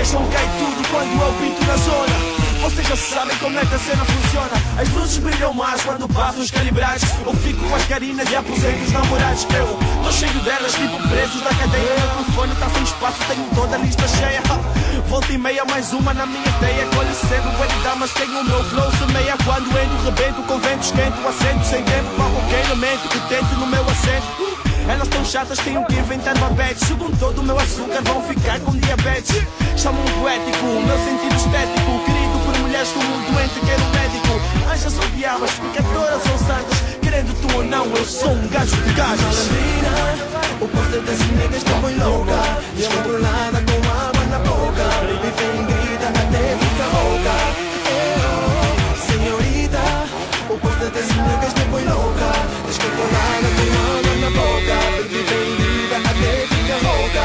acham que cai tudo quando eu pinto na zona. Vocês já sabem como é que a cena funciona. As luzes brilham mais quando passam os calibrados. Eu fico com as carinas e aposento os namorados. Eu tô cheio delas, tipo presos na cadeia. Meu telefone tá sem espaço, tenho toda a lista cheia. Volta e meia, mais uma na minha teia. Colhe cedo, bué de damas, tenho o meu flow semeia. Quando entro, rebento, com vento esquento. Assento sem tempo para qualquer elemento que tente no meu assento. Elas tão chatas, tenho que inventar babetes. Chegam todo o meu açúcar, vão ficar com diabetes. Chamam poético, o meu sentido estético. Querido por mulheres como um doente, quero um médico. Anjas ou diabas, pecadoras ou santas. Querendo tu ou não, eu sou um gajo de gajas. Malandrina, o poder das negas te põe louca. Descontrolada com água na boca. Baby vem grita até fica rouca. Senhorita, o poder das negas te põe louca. Descontrolada com água na boca. Baby vem grita até fica rouca.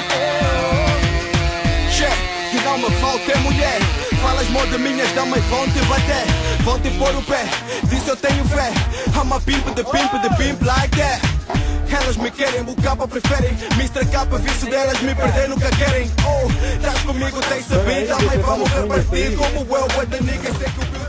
Que não me falta é mulher. Falas mal de minhas damas, vão te bater, vão te pôr o pé. Disso eu tenho fé. I'm a pimp, the pimp like that. Elas me querem, o capa preferem. Mr. Capa, vício delas me perder, nunca querem. Oh, estás comigo, tem sabido. Também vamos repartir como eu, the niggas, sei que o